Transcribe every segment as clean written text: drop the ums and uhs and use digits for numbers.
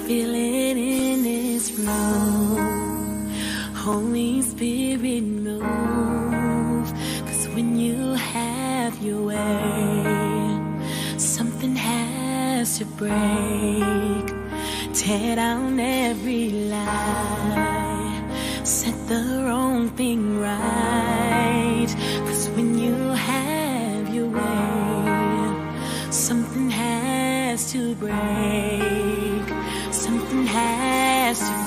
feel it in this room. Holy Spirit, move. 'Cause when you have your way, something has to break. Tear down every lie, set the wrong thing right. 'Cause when you have your way, something has to break. Something has to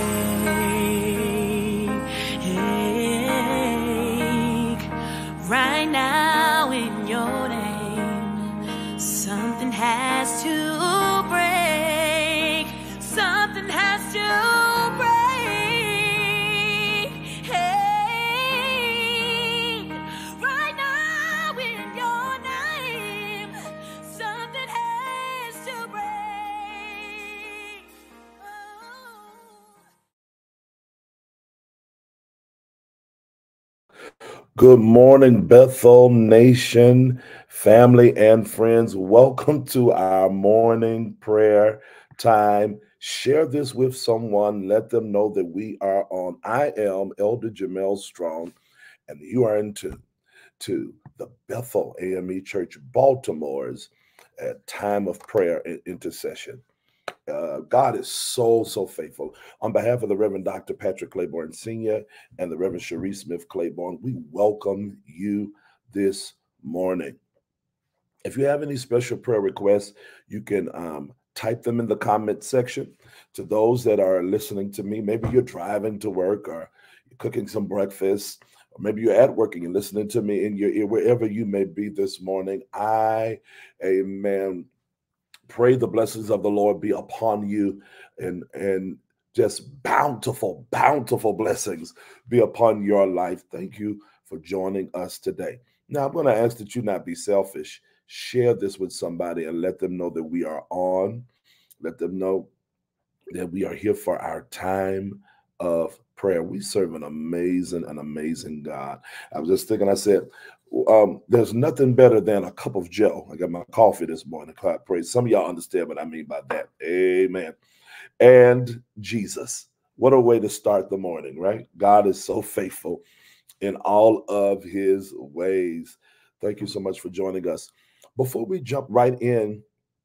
break. Right now in your name, something has to break. Something has to break. Hey, right now in your name, something has to break. Good morning, Bethel Nation, family and friends. Welcome to our morning prayer time. Share this with someone. Let them know that we are on. I am Elder Jamel Strong, and you are into the Bethel AME Church, Baltimore's time of prayer and intercession. God is so faithful. On behalf of the Reverend Dr. Patrick Claiborne Sr. and the Reverend Cherie Smith Claiborne, we welcome you this morning. If you have any special prayer requests, you can type them in the comment section. To those that are listening to me, maybe you're driving to work or you're cooking some breakfast, or maybe you're at work and you're listening to me in your ear, wherever you may be this morning. Amen, pray the blessings of the Lord be upon you, and just bountiful blessings be upon your life. Thank you for joining us today. Now, I'm going to ask that you not be selfish. Share this with somebody and let them know that we are on. Let them know that we are here for our time of prayer. We serve an amazing God. I was just thinking, I said, there's nothing better than a cup of Joe. I got my coffee this morning. God praise. Some of y'all understand what I mean by that. Amen. And Jesus. What a way to start the morning, right? God is so faithful in all of his ways. Thank you so much for joining us. Before we jump right in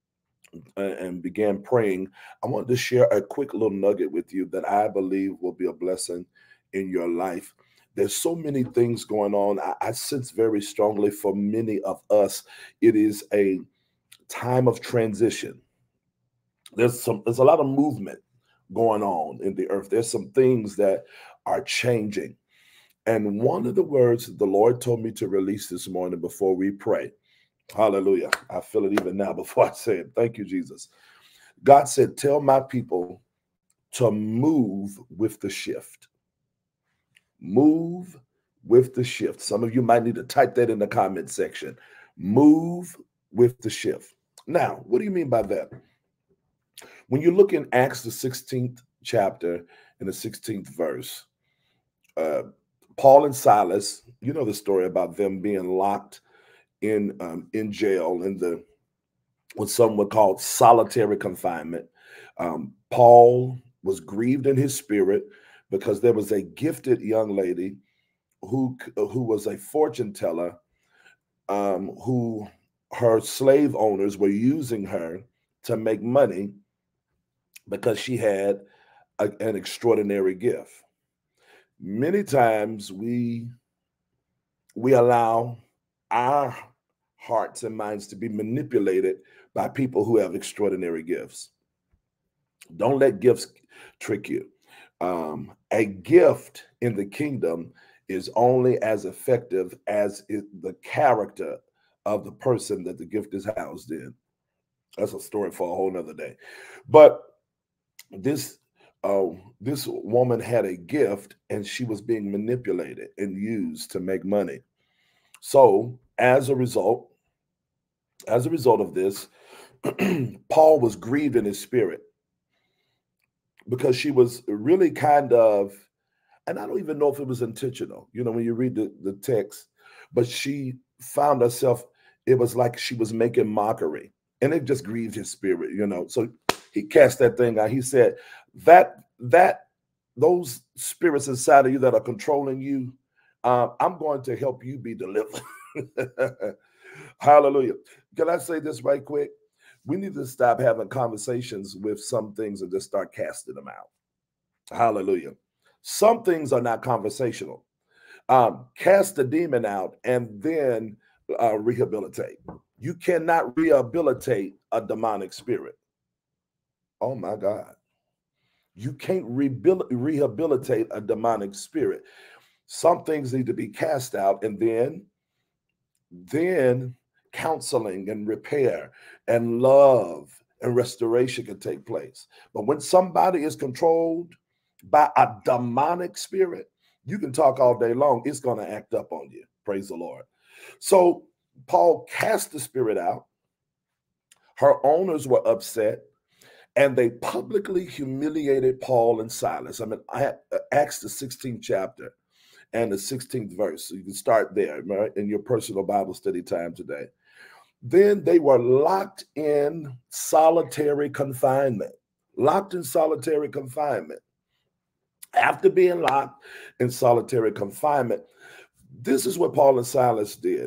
and began praying, I wanted to share a quick little nugget with you that I believe will be a blessing in your life. There's so many things going on. I sense very strongly for many of us, it is a time of transition. There's a lot of movement going on in the earth. There's some things that are changing. And one of the words that the Lord told me to release this morning before we pray, hallelujah, I feel it even now before I say it. Thank you, Jesus. God said, tell my people to move with the shift. Move with the shift. Some of you might need to type that in the comment section. Move with the shift. Now, what do you mean by that? When you look in Acts, the 16th chapter and the 16th verse, Paul and Silas, you know the story about them being locked in jail in what some would call solitary confinement. Paul was grieved in his spirit because there was a gifted young lady who was a fortune teller, who her slave owners were using her to make money because she had an extraordinary gift. Many times we allow our hearts and minds to be manipulated by people who have extraordinary gifts. Don't let gifts trick you. A gift in the kingdom is only as effective as the character of the person that the gift is housed in. That's a story for a whole nother day. But this woman had a gift, and she was being manipulated and used to make money. So as a result of this, Paul was grieved in his spirit because she was really kind of, and I don't even know if it was intentional, when you read the text, but she found herself, it was like she was making mockery, and it just grieved his spirit, So He cast that thing out. He said, that those spirits inside of you that are controlling you, I'm going to help you be delivered. Hallelujah. Can I say this right quick? We need to stop having conversations with some things and just start casting them out. Hallelujah. Some things are not conversational. Cast the demon out and then rehabilitate. You cannot rehabilitate a demonic spirit. Oh my God. You can't rehabilitate a demonic spirit. Some things need to be cast out, and then counseling and repair and love and restoration can take place. But when somebody is controlled by a demonic spirit, you can talk all day long, it's going to act up on you. Praise the Lord. So Paul cast the spirit out. Her owners were upset, and they publicly humiliated Paul and Silas. I mean, Acts the 16th chapter and the 16th verse. So you can start there, right, in your personal Bible study time today. Then they were locked in solitary confinement. Locked in solitary confinement. After being locked in solitary confinement, this is what Paul and Silas did.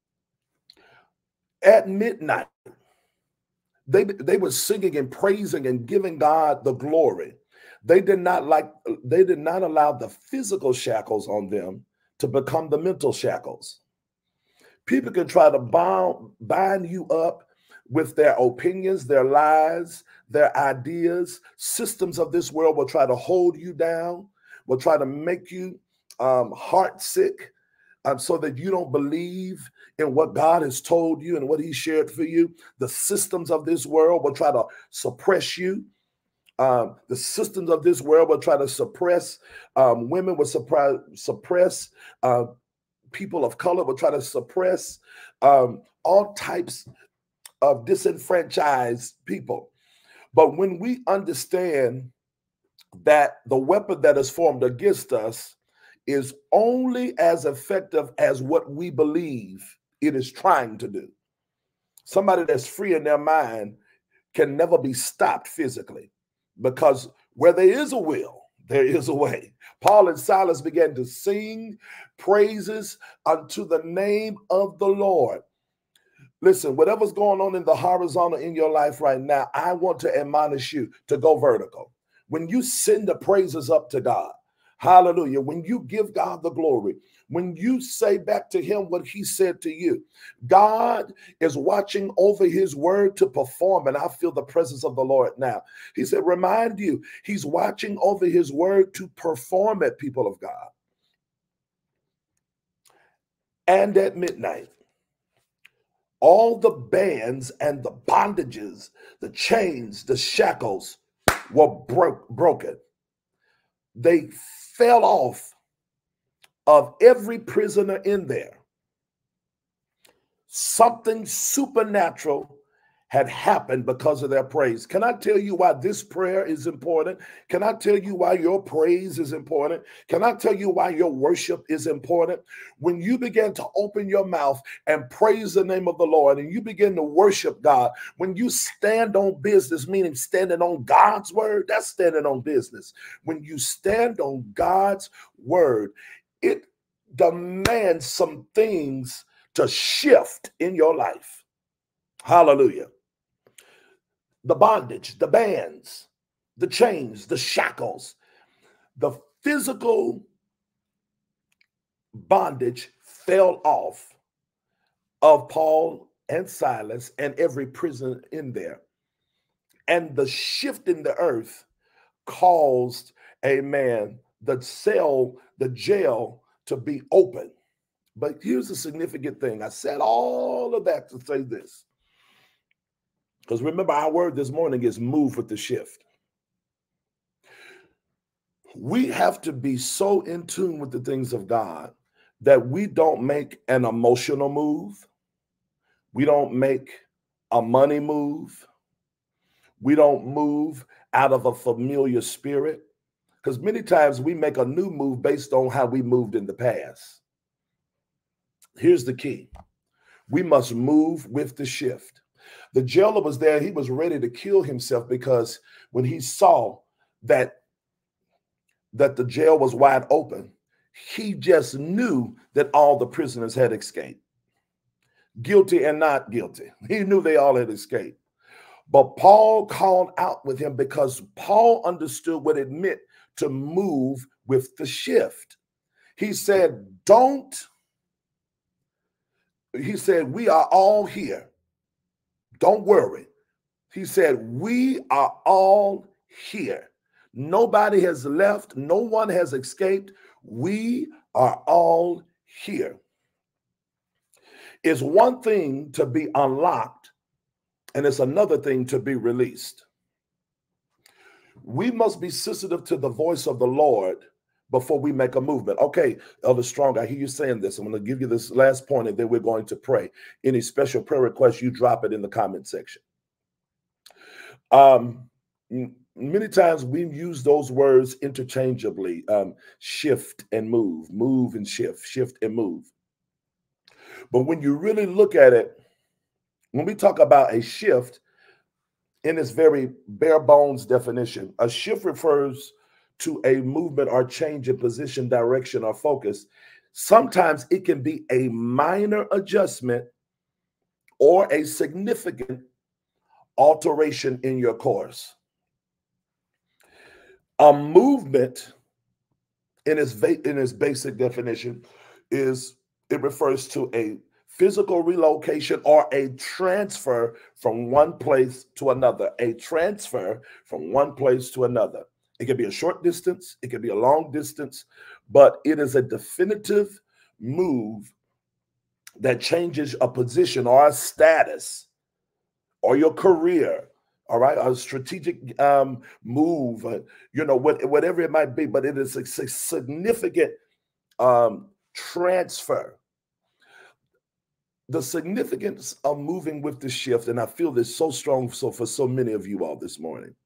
At midnight, they were singing and praising and giving God the glory. They did not allow the physical shackles on them to become the mental shackles. People can try to bind you up with their opinions, their lies, their ideas. Systems of this world will try to hold you down, will try to make you heart sick, so that you don't believe in what God has told you and what he shared for you. The systems of this world will try to suppress you. The systems of this world will try to suppress women, will suppress people of color, will try to suppress all types of disenfranchised people. But when we understand that the weapon that is formed against us is only as effective as what we believe it is trying to do. Somebody that's free in their mind can never be stopped physically, because where there is a will, there is a way. Paul and Silas began to sing praises unto the name of the Lord. Listen, whatever's going on in the horizontal in your life right now, I want to admonish you to go vertical. When you send the praises up to God, hallelujah, when you give God the glory, when you say back to him what he said to you, God is watching over his word to perform. And I feel the presence of the Lord now. He said, remind you, he's watching over his word to perform it, people of God. And at midnight, all the bands and the bondages, the chains, the shackles were broken. They fell off of every prisoner in there. Something supernatural had happened because of their praise. Can I tell you why this prayer is important? Can I tell you why your praise is important? Can I tell you why your worship is important? When you begin to open your mouth and praise the name of the Lord, and you begin to worship God, when you stand on business, meaning standing on God's word, that's standing on business. When you stand on God's word, it demands some things to shift in your life. Hallelujah. The bondage, the bands, the chains, the shackles, the physical bondage fell off of Paul and Silas and every prisoner in there. And the shift in the earth caused, amen, the jail to be open. But here's the significant thing. I said all of that to say this. Because remember, our word this morning is move with the shift. We have to be so in tune with the things of God that we don't make an emotional move. We don't make a money move. We don't move out of a familiar spirit. Because many times we make a new move based on how we moved in the past. Here's the key. We must move with the shift. The jailer was there. He was ready to kill himself because when he saw that the jail was wide open, he just knew that all the prisoners had escaped, guilty and not guilty. He knew they all had escaped. But Paul called out with him because Paul understood what it meant to move with the shift. He said, he said, we are all here. Don't worry. He said, we are all here. Nobody has left. No one has escaped. We are all here. It's one thing to be unlocked, and it's another thing to be released. We must be sensitive to the voice of the Lord before we make a movement. Okay, Elder Strong, I hear you saying this. I'm going to give you this last point, and then we're going to pray. Any special prayer requests, you drop it in the comment section. Many times we use those words interchangeably, shift and move and shift and move. But when you really look at it, when we talk about a shift in its very bare bones definition, a shift refers to a movement or change in position, direction, or focus. Sometimes it can be a minor adjustment or a significant alteration in your course. A movement in its basic definition it refers to a physical relocation or a transfer from one place to another. A transfer from one place to another. It can be a short distance, it can be a long distance, but it is a definitive move that changes a position or a status or your career, all right, a strategic move, whatever it might be, but it is a significant transfer. The significance of moving with the shift, and I feel this so strong for so many of you all this morning.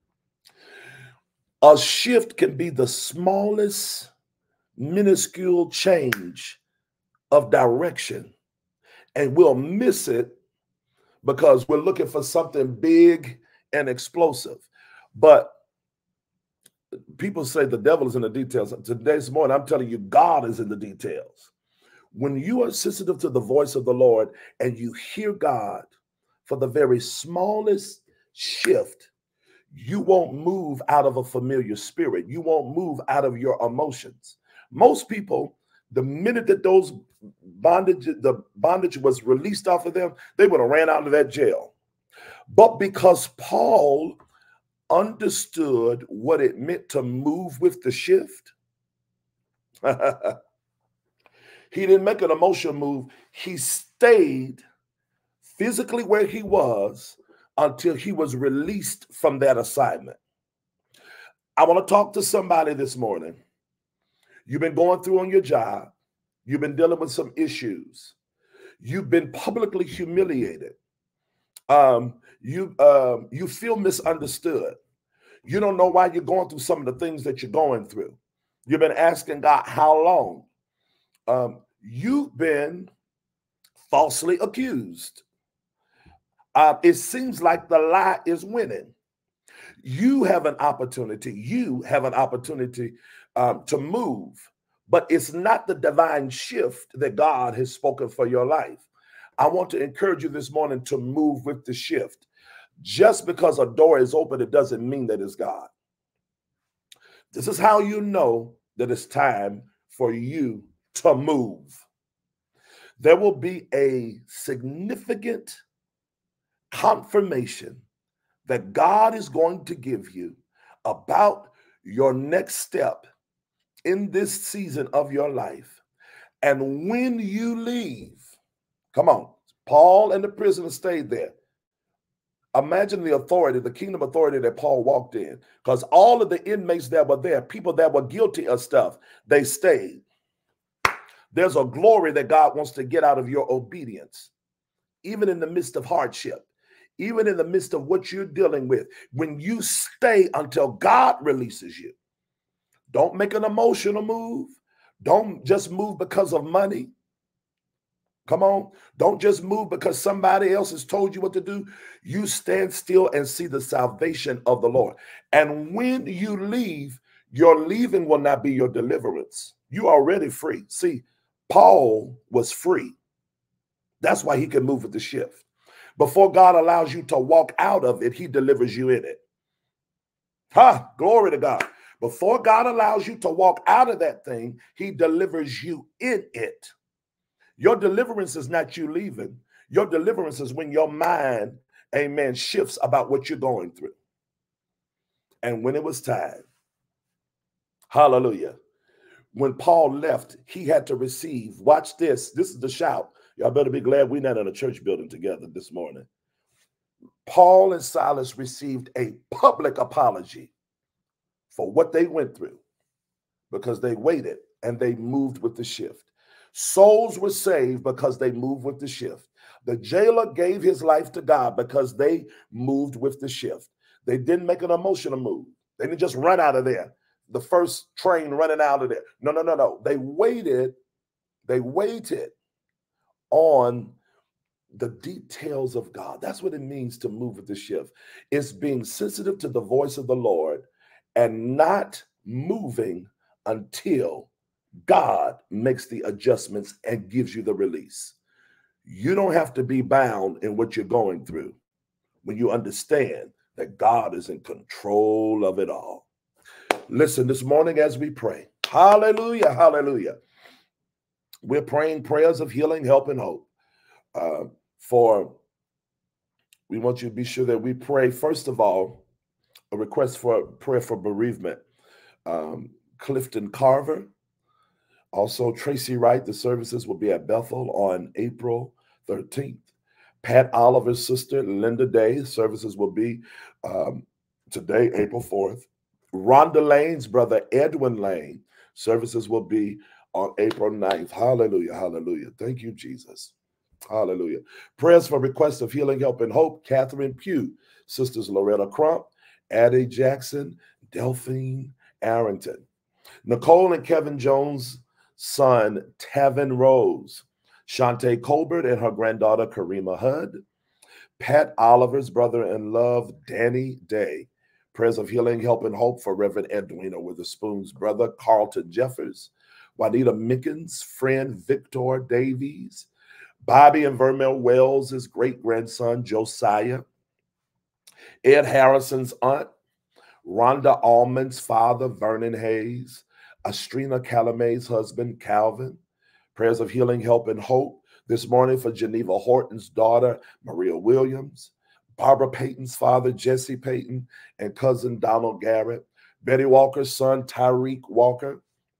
A shift can be the smallest, minuscule change of direction, and we'll miss it because we're looking for something big and explosive. But people say the devil is in the details. Today's morning, I'm telling you, God is in the details. When you are sensitive to the voice of the Lord and you hear God for the very smallest shift, you won't move out of a familiar spirit. You won't move out of your emotions. Most people, the minute that the bondage was released off of them, they would have ran out of that jail. But because Paul understood what it meant to move with the shift, he didn't make an emotional move. He stayed physically where he was until he was released from that assignment. I want to talk to somebody this morning. You've been going through on your job. You've been dealing with some issues. You've been publicly humiliated. You feel misunderstood. You don't know why you're going through some of the things that you're going through. You've been asking God, how long? You've been falsely accused. It seems like the lie is winning. You have an opportunity. To move, but it's not the divine shift that God has spoken for your life. I want to encourage you this morning to move with the shift. Just because a door is open, it doesn't mean that it's God. This is how you know that it's time for you to move. There will be a significant confirmation that God is going to give you about your next step in this season of your life. And when you leave, come on, Paul and the prisoner stayed there. Imagine the authority, the kingdom authority that Paul walked in, because all of the inmates that were there, people that were guilty of stuff, they stayed. There's a glory that God wants to get out of your obedience, even in the midst of hardship, even in the midst of what you're dealing with. When you stay until God releases you, don't make an emotional move. Don't just move because of money. Come on. Don't just move because somebody else has told you what to do. You stand still and see the salvation of the Lord. And when you leave, your leaving will not be your deliverance. You are already free. See, Paul was free. That's why he can move with the shift. Before God allows you to walk out of it, he delivers you in it. Glory to God. Before God allows you to walk out of that thing, he delivers you in it. Your deliverance is not you leaving. Your deliverance is when your mind, amen, shifts about what you're going through. And when it was time, hallelujah, when Paul left, he had to receive, watch this, this is the shout. Y'all better be glad we're not in a church building together this morning. Paul and Silas received a public apology for what they went through because they waited and they moved with the shift. Souls were saved because they moved with the shift. The jailer gave his life to God because they moved with the shift. They didn't make an emotional move. They didn't just run out of there. The first train running out of there. No. They waited on the details of God. That's what it means to move with the shift. It's being sensitive to the voice of the Lord and not moving until God makes the adjustments and gives you the release. You don't have to be bound in what you're going through when you understand that God is in control of it all. Listen, this morning as we pray, hallelujah, hallelujah, we're praying prayers of healing, help, and hope. We want you to be sure that we pray, first of all, a request for prayer for bereavement. Clifton Carver, also Tracy Wright. The services will be at Bethel on April 13th. Pat Oliver's sister, Linda Day, services will be today, April 4th. Rhonda Lane's brother, Edwin Lane, services will be on April 9th. Hallelujah, hallelujah. Thank you, Jesus. Hallelujah. Prayers for requests of healing, help, and hope. Catherine Pugh, Sisters Loretta Crump, Addie Jackson, Delphine Arrington. Nicole and Kevin Jones' son, Tavin Rose. Shantae Colbert and her granddaughter, Karima Hud. Pat Oliver's brother-in-law, Danny Day. Prayers of healing, help, and hope for Reverend Edwina Witherspoon's brother, Carlton Jeffers. Juanita Mickens' friend, Victor Davies. Bobby and Vermel Wells' great-grandson, Josiah. Ed Harrison's aunt, Rhonda Allman's father, Vernon Hayes. Astrina Calame's husband, Calvin. Prayers of healing, help, and hope this morning for Geneva Horton's daughter, Maria Williams. Barbara Payton's father, Jesse Payton, and cousin Donald Garrett. Betty Walker's son, Tyreek Walker.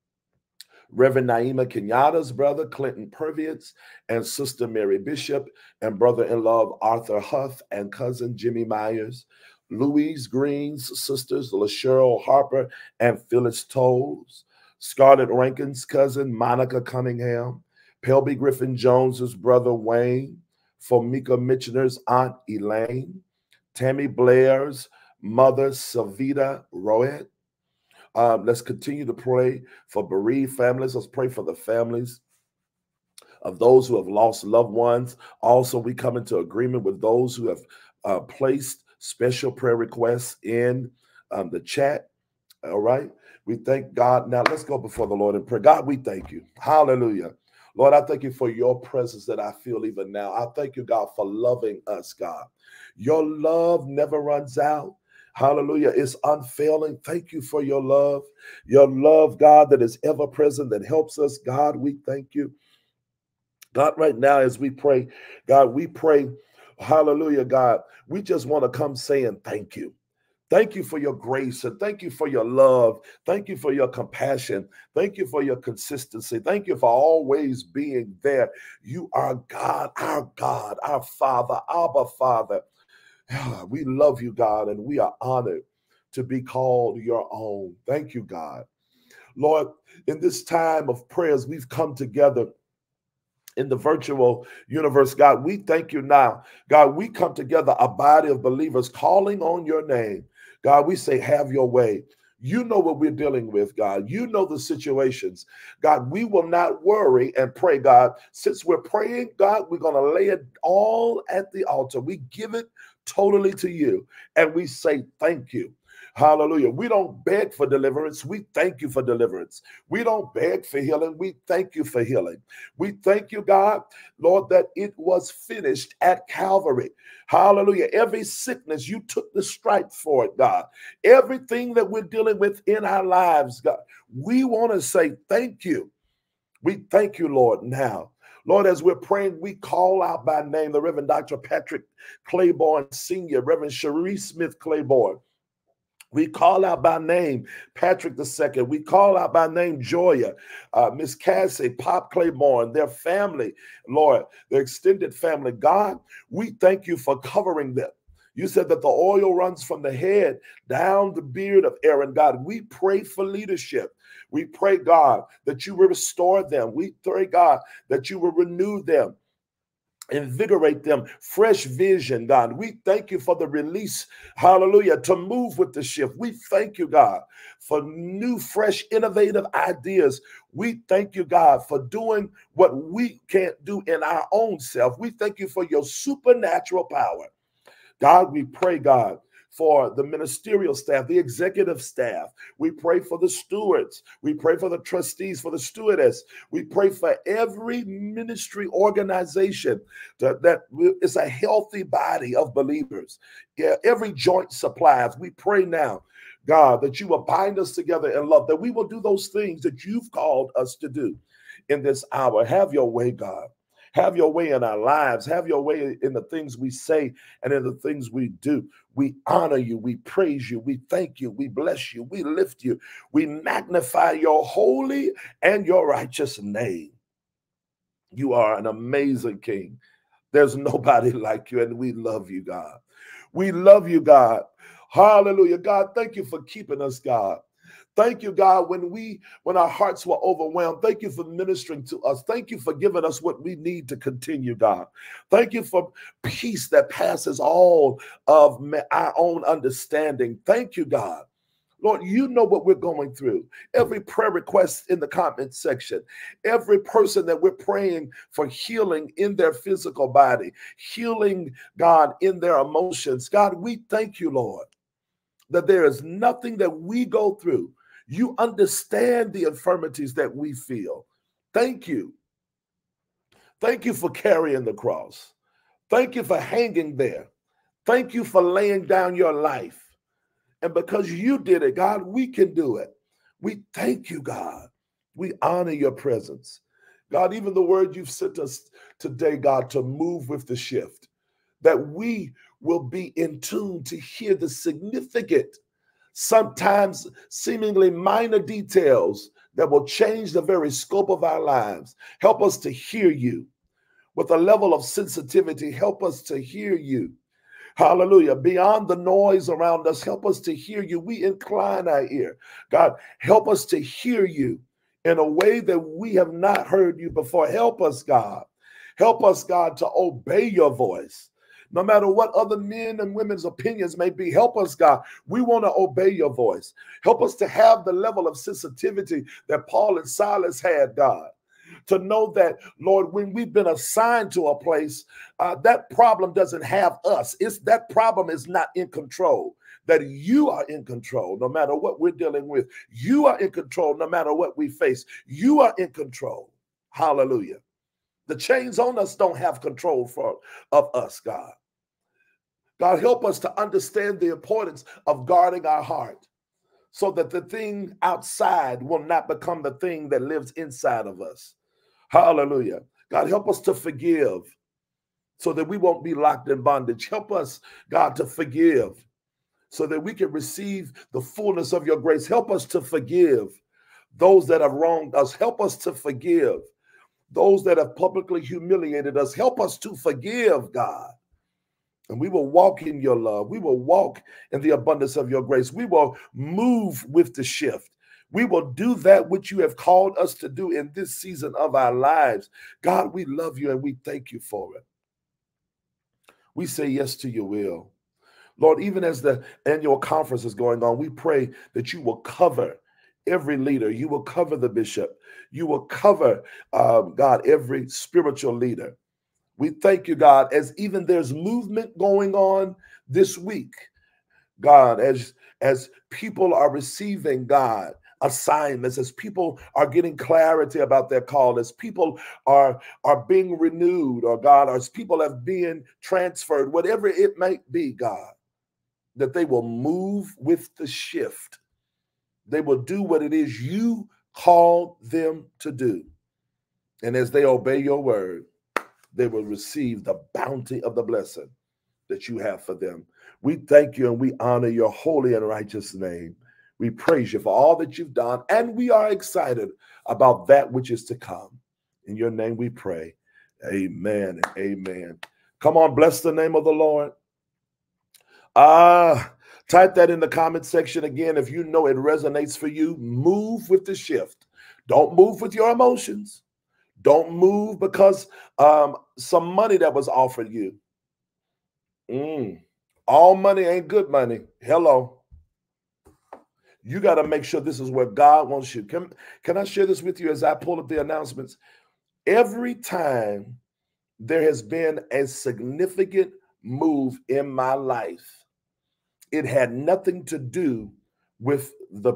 Reverend Naima Kenyatta's brother, Clinton Purviance, and Sister Mary Bishop, and brother-in-law Arthur Huff, and cousin Jimmy Myers. Louise Green's sisters, LaSheryl Harper and Phyllis Tolles. Scarlett Rankin's cousin, Monica Cunningham. Pelby Griffin Jones's brother, Wayne. Fomika Mitchener's aunt, Elaine. Tammy Blair's mother, Savita Roet. Let's continue to pray for bereaved families. Let's pray for the families of those who have lost loved ones. Also, we come into agreement with those who have placed special prayer requests in the chat. All right. We thank God. Now let's go before the Lord in prayer. God, we thank you. Hallelujah. Lord, I thank you for your presence that I feel even now. I thank you, God, for loving us, God. Your love never runs out. Hallelujah. It's unfailing. Thank you for your love. Your love, God, that is ever present, that helps us. God, we thank you. God, right now as we pray, God, we pray, hallelujah, God, we just want to come saying thank you. Thank you for your grace, and thank you for your love. Thank you for your compassion. Thank you for your consistency. Thank you for always being there. You are God, our Father, Abba Father. We love you, God, and we are honored to be called your own. Thank you, God. Lord, in this time of prayers, we've come together in the virtual universe. God, we thank you now. God, we come together, a body of believers calling on your name. God, we say, have your way. You know what we're dealing with, God. You know the situations. God, we will not worry and pray, God. Since we're praying, God, we're going to lay it all at the altar. We give it totally to you, and we say thank you. Hallelujah. We don't beg for deliverance. We thank you for deliverance. We don't beg for healing. We thank you for healing. We thank you, God, Lord, that it was finished at Calvary. Hallelujah. Every sickness, you took the stripe for it, God. Everything that we're dealing with in our lives, God, we want to say thank you. We thank you, Lord, now. Lord, as we're praying, we call out by name the Reverend Dr. Patrick Claiborne Sr., Reverend Cherie Smith Claiborne. We call out by name Patrick II. We call out by name Joya, Miss Cassie, Pop Claiborne, their family, Lord, their extended family. God, we thank you for covering them. You said that the oil runs from the head down the beard of Aaron. God, we pray for leadership. We pray, God, that you will restore them. We pray, God, that you will renew them, invigorate them, fresh vision, God. We thank you for the release, hallelujah, to move with the shift. We thank you, God, for new, fresh, innovative ideas. We thank you, God, for doing what we can't do in our own self. We thank you for your supernatural power. God, we pray, God, for the ministerial staff, the executive staff. We pray for the stewards. We pray for the trustees, for the stewardess. We pray for every ministry organization that is a healthy body of believers. Yeah, every joint supplies. We pray now, God, that you will bind us together in love, that we will do those things that you've called us to do in this hour. Have your way, God. Have your way in our lives. Have your way in the things we say and in the things we do. We honor you. We praise you. We thank you. We bless you. We lift you. We magnify your holy and your righteous name. You are an amazing King. There's nobody like you, and we love you, God. We love you, God. Hallelujah. God, thank you for keeping us, God. Thank you, God, when our hearts were overwhelmed. Thank you for ministering to us. Thank you for giving us what we need to continue, God. Thank you for peace that passes all of our own understanding. Thank you, God. Lord, you know what we're going through. Every prayer request in the comment section, every person that we're praying for healing in their physical body, healing, God, in their emotions. God, we thank you, Lord, that there is nothing that we go through. You understand the infirmities that we feel. Thank you. Thank you for carrying the cross. Thank you for hanging there. Thank you for laying down your life. And because you did it, God, we can do it. We thank you, God. We honor your presence. God, even the word you've sent us today, God, to move with the shift, that we will be in tune to hear the significant, sometimes seemingly minor details that will change the very scope of our lives. Help us to hear you with a level of sensitivity. Help us to hear you. Hallelujah. Beyond the noise around us, help us to hear you. We incline our ear. God, help us to hear you in a way that we have not heard you before. Help us, God. Help us, God, to obey your voice. No matter what other men and women's opinions may be, help us, God. We want to obey your voice. Help us to have the level of sensitivity that Paul and Silas had, God. To know that, Lord, when we've been assigned to a place, that problem doesn't have us. That problem is not in control. That you are in control no matter what we're dealing with. You are in control no matter what we face. You are in control. Hallelujah. The chains on us don't have control of us, God. God, help us to understand the importance of guarding our heart so that the thing outside will not become the thing that lives inside of us. Hallelujah. God, help us to forgive so that we won't be locked in bondage. Help us, God, to forgive so that we can receive the fullness of your grace. Help us to forgive those that have wronged us. Help us to forgive those that have publicly humiliated us. Help us to forgive, God. And we will walk in your love. We will walk in the abundance of your grace. We will move with the shift. We will do that which you have called us to do in this season of our lives. God, we love you and we thank you for it. We say yes to your will. Lord, even as the annual conference is going on, we pray that you will cover every leader. You will cover the bishop. You will cover, God, every spiritual leader. We thank you, God, as even there's movement going on this week, God, as people are receiving, God, assignments, as people are getting clarity about their call, as people are being renewed, or God, as people have been transferred, whatever it might be, God, that they will move with the shift. They will do what it is you called them to do. And as they obey your word, they will receive the bounty of the blessing that you have for them. We thank you and we honor your holy and righteous name. We praise you for all that you've done, and we are excited about that which is to come. In your name we pray. Amen and amen. Come on, bless the name of the Lord. Type that in the comment section again if you know it resonates for you. Move with the shift. Don't move with your emotions. Don't move because some money that was offered you. All money ain't good money. Hello. You got to make sure this is where God wants you. Can I share this with you as I pull up the announcements? Every time there has been a significant move in my life, it had nothing to do with the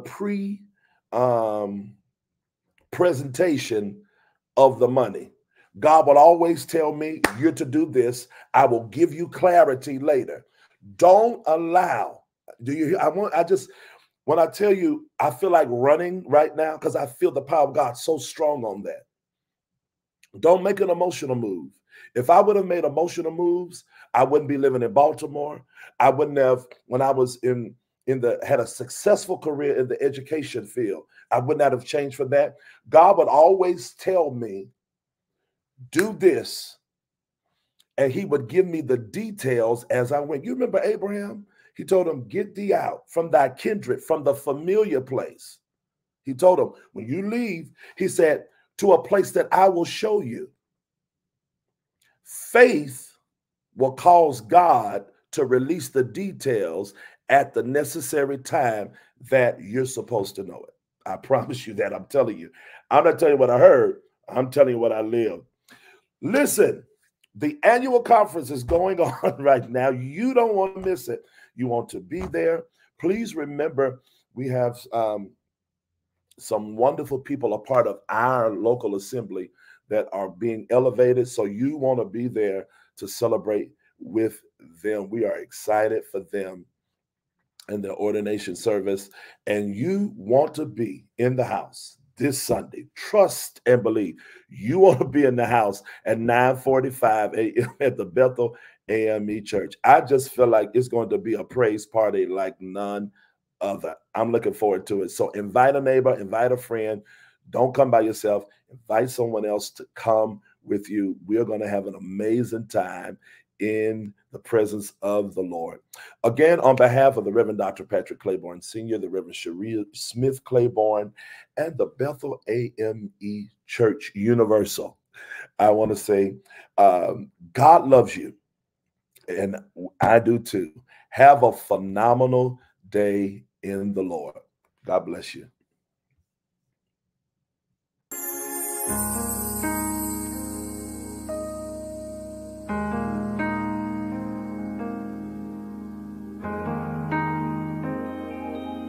presentation of the money. God will always tell me, you're to do this. I will give you clarity later. Don't allow. When I tell you, I feel like running right now because I feel the power of God so strong on that. Don't make an emotional move. If I would have made emotional moves, I wouldn't be living in Baltimore. I wouldn't have, when I was had a successful career in the education field, I would not have changed for that. God would always tell me, do this. And he would give me the details as I went. You remember Abraham? He told him, get thee out from thy kindred, from the familiar place. He told him, when you leave, he said, to a place that I will show you. Faith will cause God to release the details at the necessary time that you're supposed to know it. I promise you that. I'm telling you. I'm not telling you what I heard. I'm telling you what I lived. Listen, the annual conference is going on right now. You don't want to miss it. You want to be there. Please remember, we have some wonderful people a part of our local assembly that are being elevated. So you want to be there to celebrate with them. We are excited for them and their ordination service. And you want to be in the house this Sunday. Trust and believe. You want to be in the house at 9:45 a.m. at the Bethel AME Church. I just feel like it's going to be a praise party like none other. I'm looking forward to it. So invite a neighbor, invite a friend. Don't come by yourself. Invite someone else to come with you. We are going to have an amazing time in the presence of the Lord. Again, on behalf of the Reverend Dr. Patrick Claiborne Sr., the Reverend Sharia Smith Claiborne, and the Bethel AME Church Universal, I want to say, God loves you, and I do too. Have a phenomenal day in the Lord. God bless you.